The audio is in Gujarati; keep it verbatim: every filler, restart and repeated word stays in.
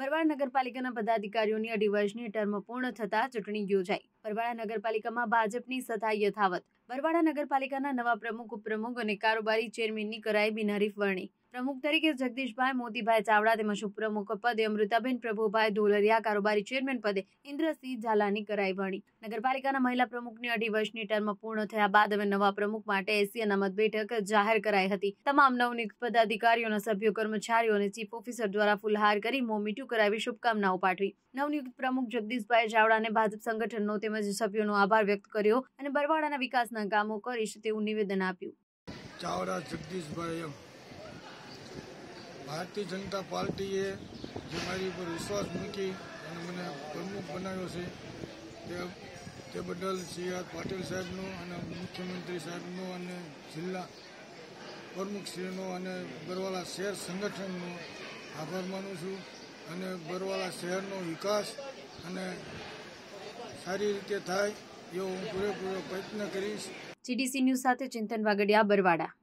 બરવાડા નગરપાલિકાના પદાધિકારીઓની અઢી વર્ષની ટર્મ પૂર્ણ થતા ચૂંટણી યોજાઈ। બરવાડા નગરપાલિકામાં ભાજપની સત્તા યથાવત। બરવાડા નગરપાલિકાના નવા પ્રમુખ, ઉપપ્રમુખ અને કારોબારી ચેરમેનની કરાઈ બિનહરીફ વરણી। પ્રમુખ તરીકે જગદીશભાઈ મોતીભાઈ ચાવડા તેમજ ઉપપ્રમુખ પદે અમૃતાબેન પ્રભુભાઈ ઢોલરિયા, કારોબારી ચેરમેન પદે ઇન્દ્રસિંહ ઝાલાની કરાઈ વરણી। નગરપાલિકાના મહિલા પ્રમુખની અઢી વર્ષની ટર્મ પૂર્ણ થયા બાદ હવે નવા પ્રમુખ માટે એસી અનામત બેઠક જાહેર કરાઈ હતી। તમામ નવનિયુક્ત પદાધિકારીઓના સભ્યો, કર્મચારીઓ અને ચીફ ઓફિસર દ્વારા ફુલહાર કરી મોં મીઠું કરાવી શુભકામનાઓ પાઠવી। નવનિયુક્ત પ્રમુખ જગદીશભાઈ ચાવડાને ભાજપ સંગઠનનો તેમજ સભ્યોનો આભાર વ્યક્ત કર્યો અને બરવાડાના વિકાસના કામો કરીશ તેવું નિવેદન આપ્યું। ચાવડા જગદીશભાઈ એમ ભારતીય જનતા પાર્ટીએ જે મારી ઉપર વિશ્વાસ મૂકી અને મને પ્રમુખ બનાવ્યો છે તે તે બદલ સી આર પાટીલ સાહેબનો અને મુખ્યમંત્રી સાહેબનો અને જિલ્લા પ્રમુખશ્રીનો અને બરવાડા શહેર સંગઠનનો આભાર માનું છું અને બરવાડા શહેરનો વિકાસ અને સારી રીતે થાય એવો હું પૂરેપૂરો પ્રયત્ન કરીશ। જીડીસી ન્યૂઝ સાથે ચિંતન વાગડિયા, બરવાડા।